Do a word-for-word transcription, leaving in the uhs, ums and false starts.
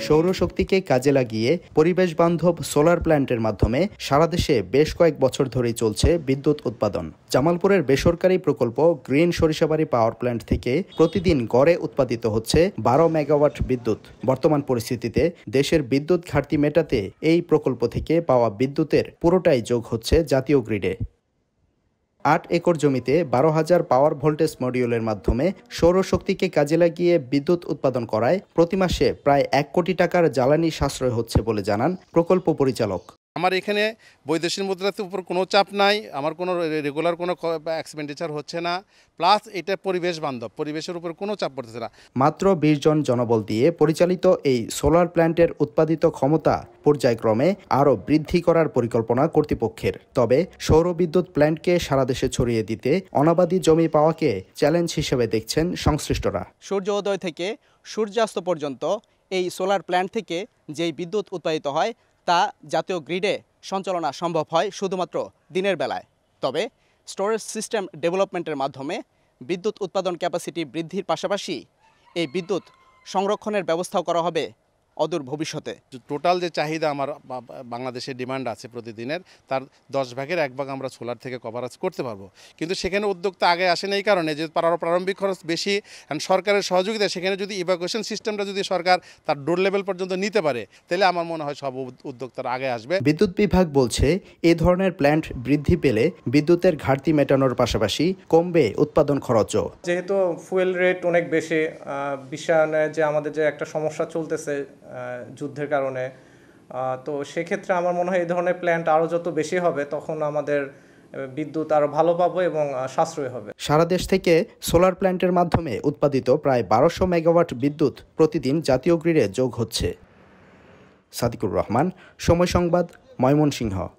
সৌরশক্তিকে কাজে লাগিয়ে পরিবেশ বান্ধব সোলার প্ল্যান্টের মাধ্যমে সারা দেশে বেশ কয়েক বছর ধরেই চলছে বিদ্যুৎ উৎপাদন। জামালপুরের বেসরকারি প্রকল্প গ্রিন সরিষাবাড়ি পাওয়ার প্ল্যান্ট থেকে প্রতিদিন গড়ে উৎপাদিত হচ্ছে বারো মেগাওয়াট বিদ্যুৎ। বর্তমান পরিস্থিতিতে দেশের বিদ্যুৎ ঘাটতি মেটাতে এই প্রকল্প থেকে পাওয়া বিদ্যুতের পুরোটাই যোগ হচ্ছে জাতীয় গ্রিডে। আট একর জমিতে বারো হাজার পাওয়ার ভোল্টেজ মডিউলের মাধ্যমে সৌরশক্তিকে কাজে লাগিয়ে বিদ্যুৎ উৎপাদন করায় প্রতি মাসে প্রায় এক কোটি টাকার জ্বালানি সাশ্রয় হচ্ছে বলে জানান প্রকল্প পরিচালক। আমার এখানে বৈদেশিক মুদ্রার উপর কোনো চাপ নাই, আমার কোনো রেগুলার কোনো এক্সপেন্ডিচার হচ্ছে না, প্লাস এটা পরিবেশ বান্ধব, পরিবেশের উপর কোনো চাপ পড়তেছে না। মাত্র বিশ জন জনবল দিয়ে পরিচালিত এই সোলার প্ল্যান্টের উৎপাদিত ক্ষমতা পর্যায়ক্রমে আরও বৃদ্ধি করার পরিকল্পনা কর্তৃপক্ষের। তবে সৌর বিদ্যুৎ প্ল্যান্টকে সারা দেশে ছড়িয়ে দিতে অনাবাদি জমি পাওয়াকে চ্যালেঞ্জ হিসেবে দেখছেন সংশ্লিষ্টরা। সূর্যোদয় থেকে সূর্যাস্ত পর্যন্ত এই সোলার প্ল্যান্ট থেকে যেই বিদ্যুৎ উৎপাদিত হয় তা জাতীয় গ্রিডে সঞ্চালনা সম্ভব হয় শুধুমাত্র দিনের বেলায়। তবে স্টোরেজ সিস্টেম ডেভেলপমেন্টের মাধ্যমে বিদ্যুৎ উৎপাদন ক্যাপাসিটি বৃদ্ধির পাশাপাশি এই বিদ্যুৎ সংরক্ষণের ব্যবস্থাও করা হবে অদূর ভবিষ্যতে। টোটাল যে চাহিদা আমার বাংলাদেশের ডিমান্ড আছে প্রতিদিনের, তার দশ ভাগের এক ভাগ আমরা সোলার থেকে কভারেজ করতে পারবো। কিন্তু সেখানে উদ্যোক্তা আগে আসে না এই কারণে যে প্রারম্ভিক খরচ বেশি, সরকারের সহযোগিতা সেখানে যদি ইভাকুয়েশন সিস্টেমটা যদি সরকার তার ডোর লেভেল পর্যন্ত নিতে পারে তাহলে আমার মনে হয় সব উদ্যোক্তারা আগে আসবে। বিদ্যুৎ বিভাগ বলছে এই ধরনের প্ল্যান্ট বৃদ্ধি পেলে বিদ্যুতের ঘাটতি মেটানোর পাশাপাশি কমবে উৎপাদন খরচও। যেহেতু ফুয়েল রেট অনেক বেশি, বিশ্বায়নে যে আমাদের যে একটা সমস্যা চলতেছে যুদ্ধের কারণে, তো সেক্ষেত্রে আমার মনে হয় এই ধরনের প্ল্যান্ট আরও যত বেশি হবে তখন আমাদের বিদ্যুৎ আরও ভালো পাবো এবং সাশ্রয় হবে। সারা দেশ থেকে সোলার প্ল্যান্টের মাধ্যমে উৎপাদিত প্রায় বারোশো মেগাওয়াট বিদ্যুৎ প্রতিদিন জাতীয় গ্রিডে যোগ হচ্ছে। সাদিকুর রহমান, সময় সংবাদ, ময়মনসিংহ।